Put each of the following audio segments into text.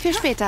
für später.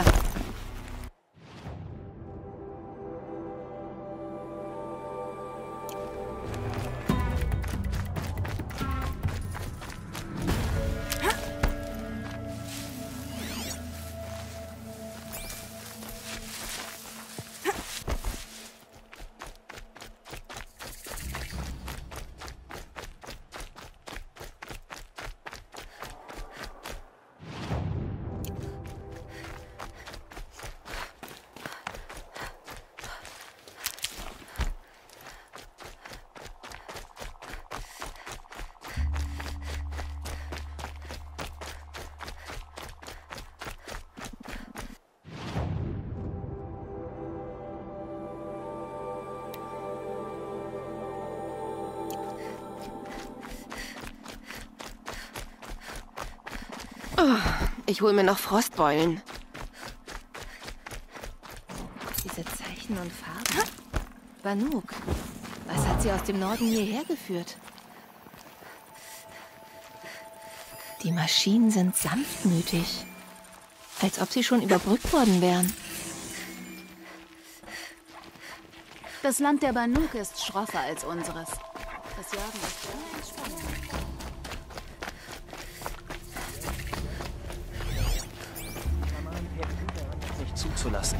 Oh, ich hole mir noch Frostbeulen. Diese Zeichen und Farben. Banuk, was hat sie aus dem Norden hierher geführt? Die Maschinen sind sanftmütig, als ob sie schon überbrückt worden wären. Das Land der Banuk ist schroffer als unseres. Das Jagen ist sehr entspannend. Nicht zuzulassen.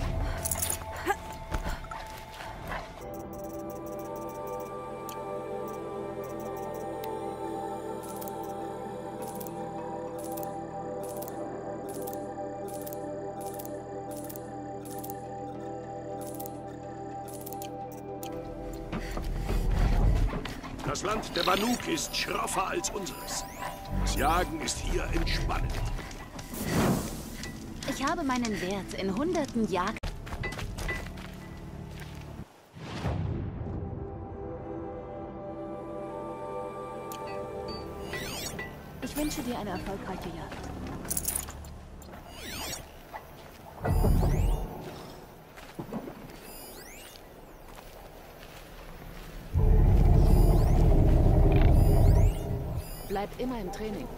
Das Land der Banuk ist schroffer als unseres. Das Jagen ist hier entspannend. Ich habe meinen Wert in hunderten Jagd. Ich wünsche dir eine erfolgreiche Jagd. Bleib immer im Training.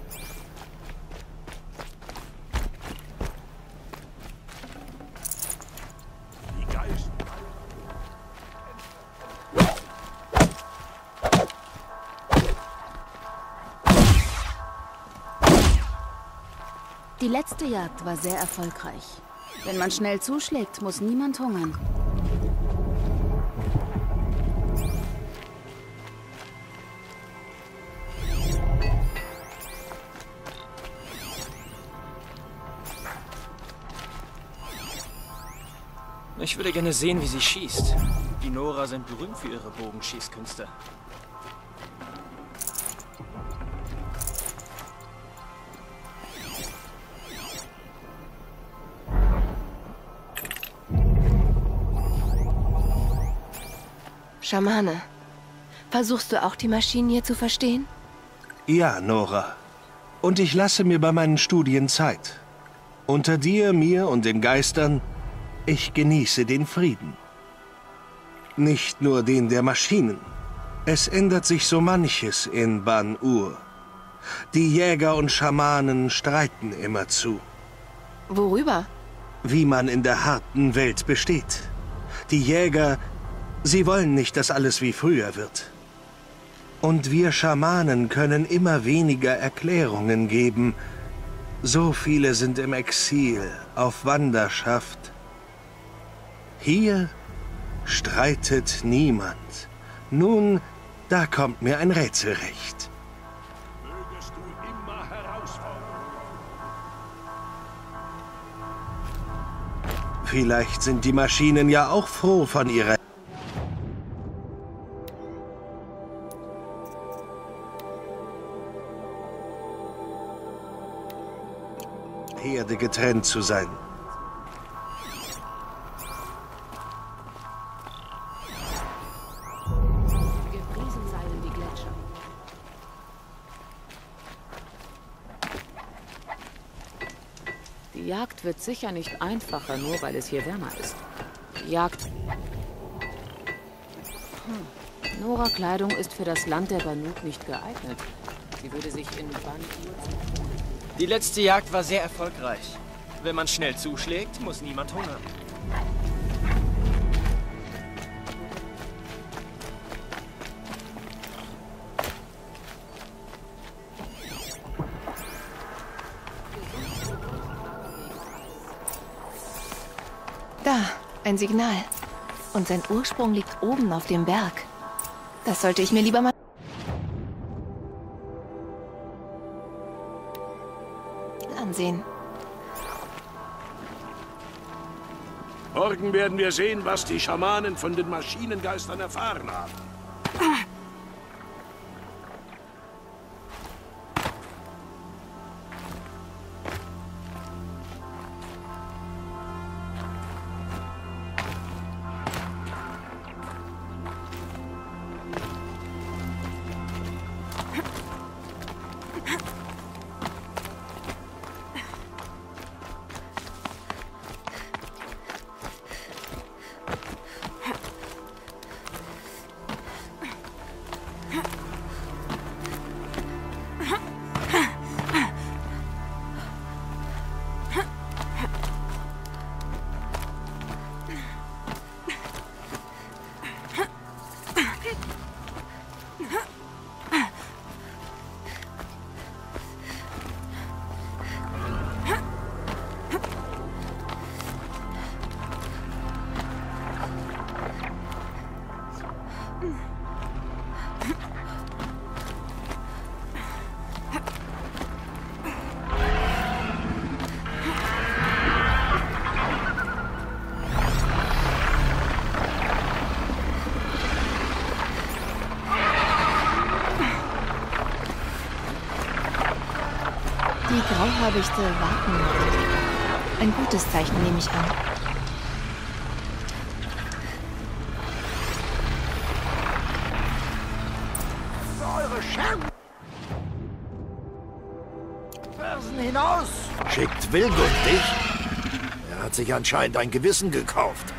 Die letzte Jagd war sehr erfolgreich. Wenn man schnell zuschlägt, muss niemand hungern. Ich würde gerne sehen, wie sie schießt. Die Nora sind berühmt für ihre Bogenschießkünste. Schamane, versuchst du auch die Maschinen hier zu verstehen? Ja, Nora. Und ich lasse mir bei meinen Studien Zeit. Unter dir, mir und den Geistern, ich genieße den Frieden. Nicht nur den der Maschinen. Es ändert sich so manches in Ban-Ur. Die Jäger und Schamanen streiten immerzu. Worüber? Wie man in der harten Welt besteht. Die Jäger, sie wollen nicht, dass alles wie früher wird. Und wir Schamanen können immer weniger Erklärungen geben. So viele sind im Exil, auf Wanderschaft. Hier streitet niemand. Nun, da kommt mir ein Rätsel recht. Mögest du immer herausfordern. Vielleicht sind die Maschinen ja auch froh von ihrer Herde getrennt zu sein. Gepriesen seien die Gletscher. Die Jagd wird sicher nicht einfacher, nur weil es hier wärmer ist. Die Jagd... Nora-Kleidung ist für das Land der Banuk nicht geeignet. Sie würde sich in Ban-Ur... Die letzte Jagd war sehr erfolgreich. Wenn man schnell zuschlägt, muss niemand hungern. Da, ein Signal. Und sein Ursprung liegt oben auf dem Berg. Das sollte ich mir lieber mal ansehen. Morgen werden wir sehen, was die Schamanen von den Maschinengeistern erfahren haben. Die Grauhabichte warten noch. Ein gutes Zeichen, nehme ich an. Eure Fersen hinaus! Schickt Willgund dich? Er hat sich anscheinend ein Gewissen gekauft.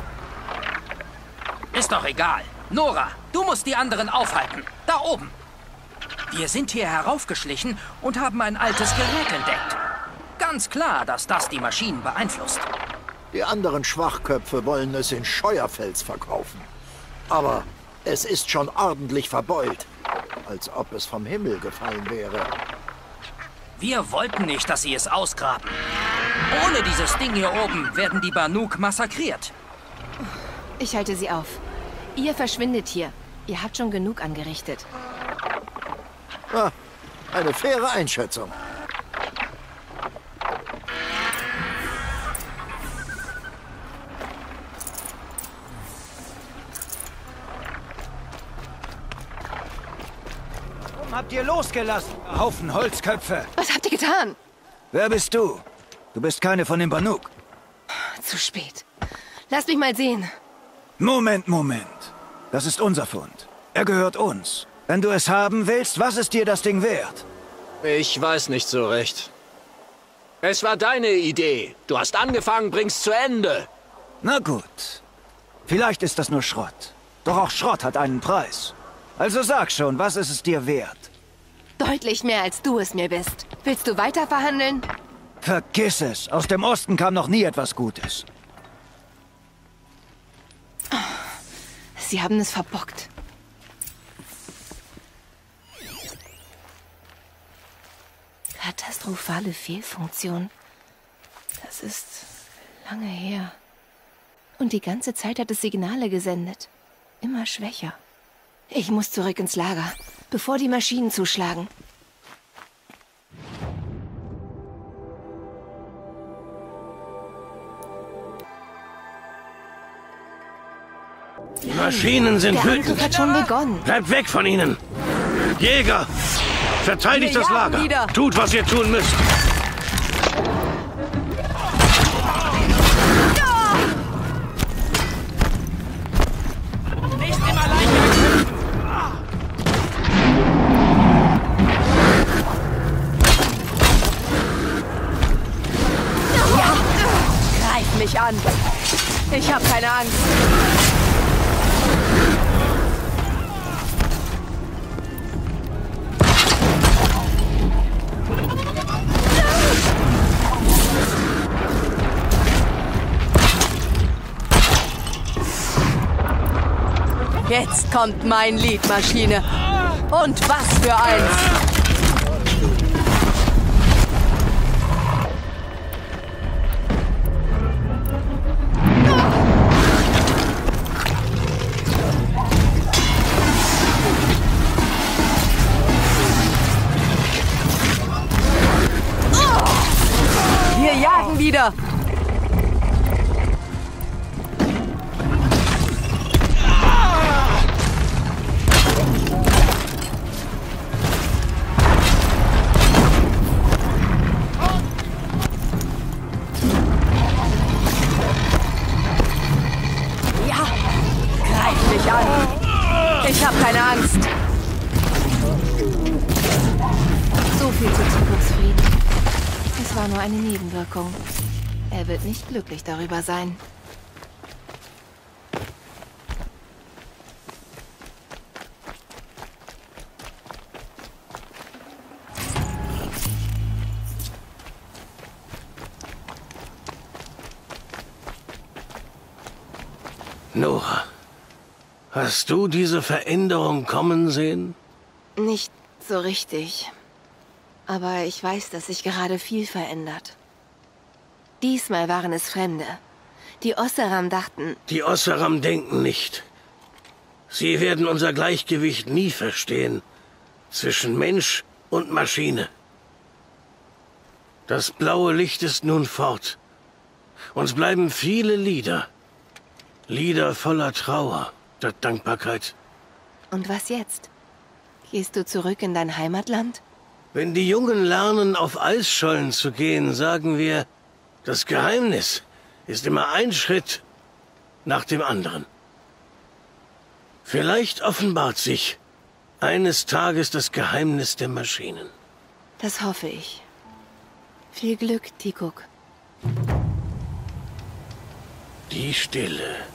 Ist doch egal. Nora, du musst die anderen aufhalten. Da oben. Wir sind hier heraufgeschlichen und haben ein altes Gerät entdeckt. Ganz klar, dass das die Maschinen beeinflusst. Die anderen Schwachköpfe wollen es in Scheuerfels verkaufen. Aber es ist schon ordentlich verbeult. Als ob es vom Himmel gefallen wäre. Wir wollten nicht, dass sie es ausgraben. Ohne dieses Ding hier oben werden die Banuk massakriert. Ich halte sie auf. Ihr verschwindet hier. Ihr habt schon genug angerichtet. Ah, eine faire Einschätzung. Warum habt ihr losgelassen? Haufen Holzköpfe. Was habt ihr getan? Wer bist du? Du bist keine von den Banuk. Zu spät. Lasst mich mal sehen. Moment. Das ist unser Fund. Er gehört uns. Wenn du es haben willst, was ist dir das Ding wert? Ich weiß nicht so recht. Es war deine Idee. Du hast angefangen, bring's zu Ende. Na gut. Vielleicht ist das nur Schrott. Doch auch Schrott hat einen Preis. Also sag schon, was ist es dir wert? Deutlich mehr, als du es mir bist. Willst du weiter verhandeln? Vergiss es. Aus dem Osten kam noch nie etwas Gutes. Sie haben es verbockt. Katastrophale Fehlfunktion. Das ist lange her. Und die ganze Zeit hat es Signale gesendet. Immer schwächer. Ich muss zurück ins Lager, bevor die Maschinen zuschlagen. Die Maschinen sind Der wütend. Angriff hat schon begonnen. Bleibt weg von ihnen. Jäger, verteidigt das Lager. Wieder. Tut, was ihr tun müsst. Nicht im Alleingang kämpfen. Ja, greif mich an. Ich habe keine Angst. Jetzt kommt mein Lied, Maschine. Und was für eins! Wir jagen wieder! Ja, greif mich an! Ich hab keine Angst! So viel zu Zukunftsfrieden. Es war nur eine Nebenwirkung. Er wird nicht glücklich darüber sein. Nora, hast du diese Veränderung kommen sehen? Nicht so richtig. Aber ich weiß, dass sich gerade viel verändert. Diesmal waren es Fremde. Die Oseram dachten... Die Oseram denken nicht. Sie werden unser Gleichgewicht nie verstehen. Zwischen Mensch und Maschine. Das blaue Licht ist nun fort. Uns bleiben viele Lieder. Lieder voller Trauer, statt Dankbarkeit. Und was jetzt? Gehst du zurück in dein Heimatland? Wenn die Jungen lernen, auf Eisschollen zu gehen, sagen wir, das Geheimnis ist immer ein Schritt nach dem anderen. Vielleicht offenbart sich eines Tages das Geheimnis der Maschinen. Das hoffe ich. Viel Glück, Tikuk. Die Stille.